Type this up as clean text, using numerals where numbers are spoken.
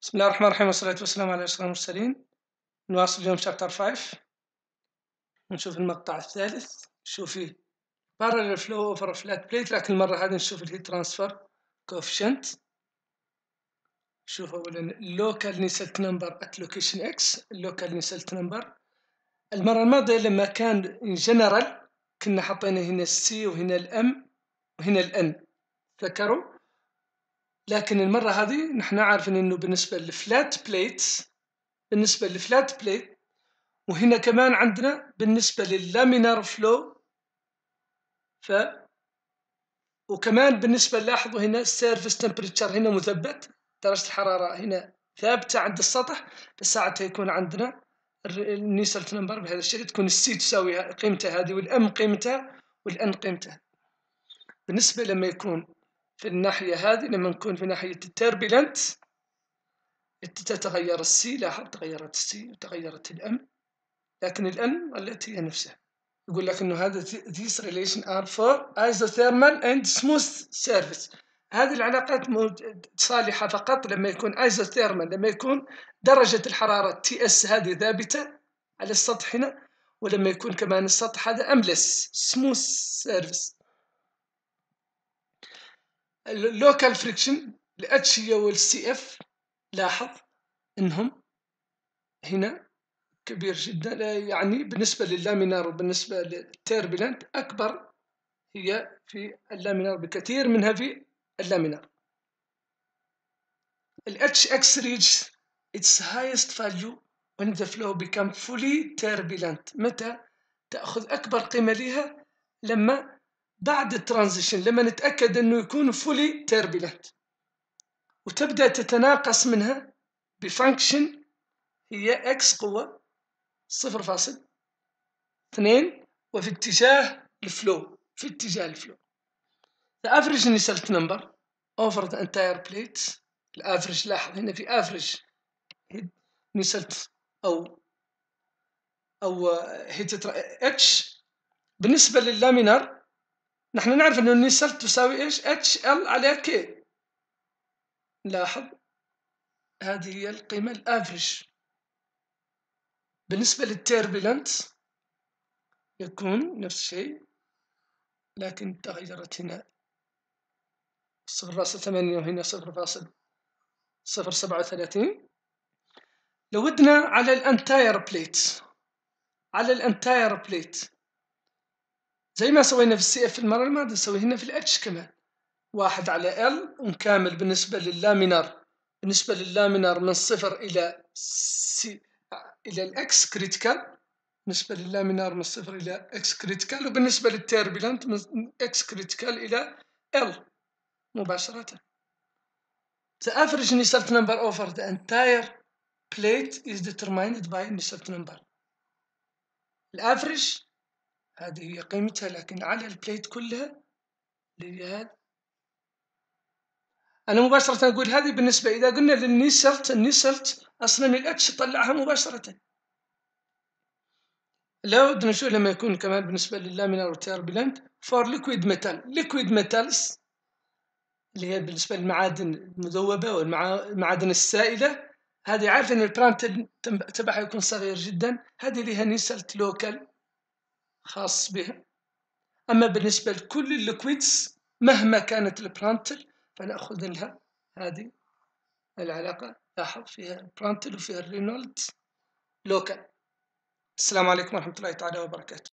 بسم الله الرحمن الرحيم والصلاة والسلام على أشرف المرسلين. نواصل اليوم شابتر 5 ونشوف المقطع الثالث. نشوف فيه parallel flow over a flat plate، لكن المرة هذه نشوف الهيت ترانسفير coefficient. نشوف أولا local Nusselt number at location X، local Nusselt number. المرة الماضية لما كان in general كنا حطينا هنا السي وهنا الام وهنا الان، تذكروا؟ لكن المرة هذه نحن عارفين انه بالنسبة للفلات بليت، وهنا كمان عندنا بالنسبة لللامينار فلو، وكمان بالنسبة لاحظوا هنا السيرفيس تمبريتشر هنا مثبت، درجة الحرارة هنا ثابتة عند السطح، بس ساعتها يكون عندنا النيسلت نمبر بهذا الشكل، تكون السي تساوي قيمتها هذه والام قيمتها والان قيمتها. بالنسبة لما يكون في الناحية هذه، لما نكون في ناحية التربلنت تتغير السي، لاحظ تغيرت السي وتغيرت الام، لكن الان التي هي نفسها. يقول لك انه هذا these relation are for isothermal and smooth surface. هذه العلاقات صالحة فقط لما يكون isothermal، لما يكون درجة الحرارة TS هذه ثابتة على السطح هنا، ولما يكون كمان السطح هذا أملس smooth surface. اللوكال فريكشن الاتش والسي اف، لاحظ انهم هنا كبير جدا، يعني بالنسبة لللامينار وبالنسبة للتيربلنت أكبر هي في اللامينار بكثير منها في اللامينار. ال HX reaches its highest value when the flow become fully turbulent. متى تأخذ أكبر قيمة لها؟ لما بعد الترانزيشن، لما نتأكد أنه يكون fully turbulent، وتبدأ تتناقص منها بفانكشن هي x قوة 0.2 وفي اتجاه الفلو، في اتجاه الفلو. The average Nusselt number over the entire plate. الافرج، لاحظ هنا في افرج Nusselt او هيت اتش. بالنسبة لللامينار نحن نعرف ان النيسلت تساوي ايش؟ اتش ال على كي. لاحظ هذه هي القيمة الافرج. بالنسبة للتيربلنت يكون نفس الشيء، لكن تغيرت هنا 0.8 وهنا 0.037. لو ودنا على الانتاير بليت، زي ما سوينا في السي اف المرة الماضية نسوي هنا في الاتش كمان، 1 على ال ونكامل. بالنسبة لللامينار من 0 إلى سي إلى الإكس كريتيكال، بالنسبة لللامينار من 0 إلى إكس كريتيكال، وبالنسبة للتيربلنت من إكس كريتيكال إلى ال مباشرة. The average Nusselt number over the entire plate is determined by Nusselt number. الافرج هذه هي قيمتها، لكن على البليت كلها اللي هي هذه. أنا مباشرة أقول هذه بالنسبة إذا قلنا النيسلت أصلا الاتش طلعها مباشرة. لو بدنا نشوف لما يكون كمان بالنسبة لللامينار والتيربلنت فور ليكويد ميتالز اللي هي بالنسبة للمعادن المذوبة والمعادن السائلة، هذه عارف أن البرانتل تبعها يكون صغير جدا، هذه لها نيسلت لوكال خاص بها. أما بالنسبة لكل الليكويدز مهما كانت البرانتل فنأخذ لها هذه العلاقة. لاحظ فيها البرانتل وفيها الرينولدز لوكال. السلام عليكم ورحمة الله تعالى وبركاته.